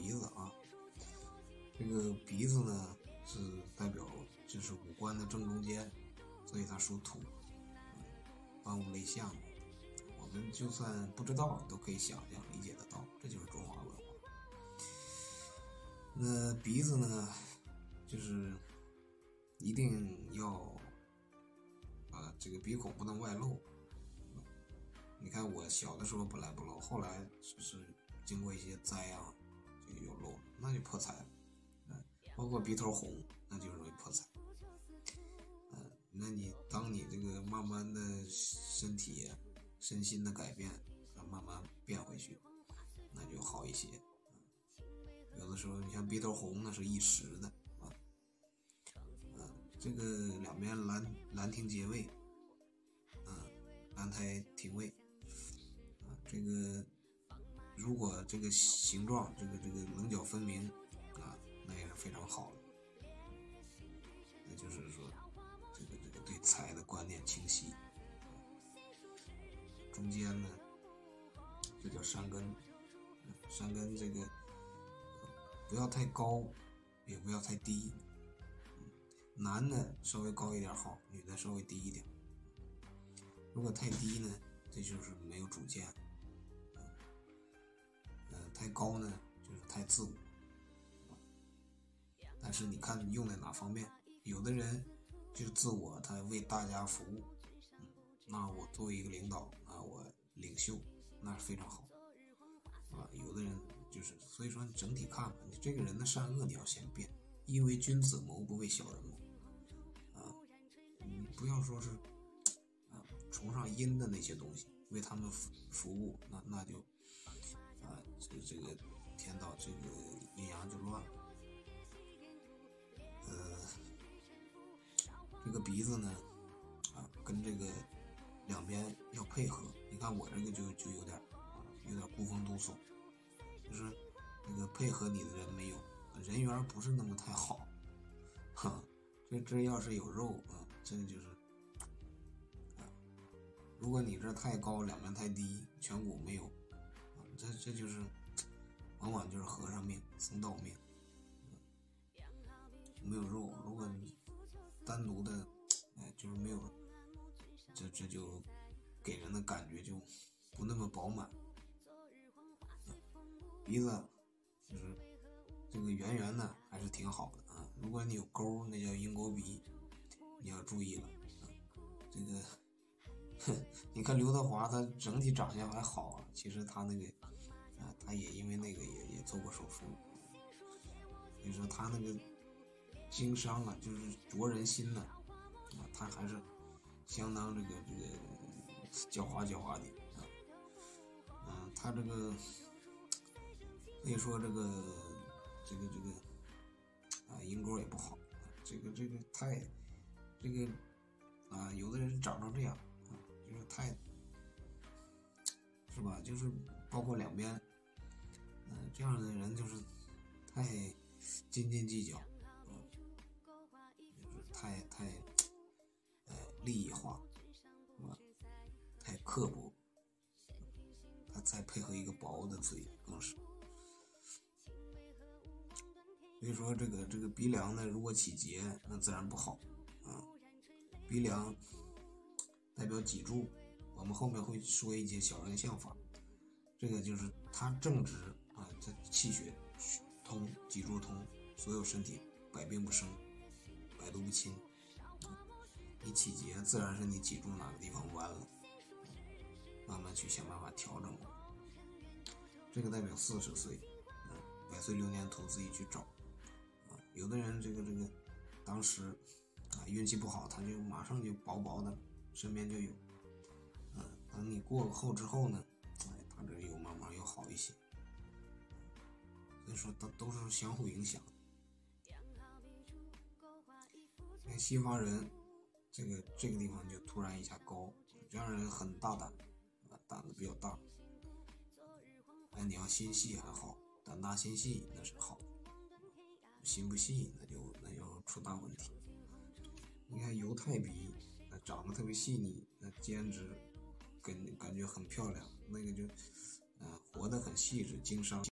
鼻子啊。这个鼻子呢是代表就是五官的正中间，所以它属土，万物类象。我们就算不知道都可以想象理解得到，这就是中华文化。那鼻子呢就是一定要这个鼻孔不能外露。你看我小的时候本来不露，后来是经过一些灾啊就有露了，那就破财了。包括鼻头红那就容易破财。那你当你这个慢慢的身体身心的改变慢慢变回去，那就好一些。有的时候你像鼻头红那是一时的这个两边兰亭结位，兰台亭位这个如果这个形状这个棱角分明那也是非常好的。那就是说这个对财的观念清晰。中间呢这叫山根，山根这个不要太高也不要太低，男的稍微高一点好，女的稍微低一点。如果太低呢这就是没有主见，太高呢就是太自我。但是你看你用在哪方面，有的人就是自我，他为大家服务，那我作为一个领导我领袖那是非常好有的人就是所以说你整体看吧，你这个人的善恶你要先辨，因为君子谋不为小人谋你不要说是崇尚阴的那些东西为他们服务，那就这个天道这个阴阳就乱了。这个鼻子呢跟这个两边要配合。你看我这个就有点孤峰独耸，就是那个配合你的人没有，人缘不是那么太好这要是有肉这个就是如果你这太高两边太低，颧骨没有这就是往往就是和尚命僧道命没有肉。如果你单独的就是没有这就给人的感觉就不那么饱满。鼻子就是这个圆圆的还是挺好的如果你有沟那叫鹰钩鼻，你要注意了这个你看刘德华他整体长相还好其实他那个他也因为那个也做过手术，所以说他那个经商就是着人心他还是相当这个狡猾的他这个可以说这个鹰钩也不好这个太这个有的人长成这样就是太是吧，就是包括两边这样的人就是太斤斤计较就是太利益化是吧，太刻薄，他再配合一个薄的嘴更是。所以说这个鼻梁呢如果起结那自然不好鼻梁代表脊柱，我们后面会说一节小人相法，这个就是它正直这气血通，脊柱通，所有身体百病不生，百毒不侵你起结自然是你脊柱哪个地方弯了慢慢去想办法调整这个代表40岁百岁流年图自己去找有的人这个当时运气不好，他就马上就薄薄的身边就有等你过后之后呢他这又慢慢又好一些。所以说都是相互影响。西方人这个地方就突然一下高，这样人很大胆胆子比较大你要心细还好，胆大心细那是好，心不细那就出大问题。你看犹太鼻长得特别细腻，那尖直感觉很漂亮，那个就活得很细致经商。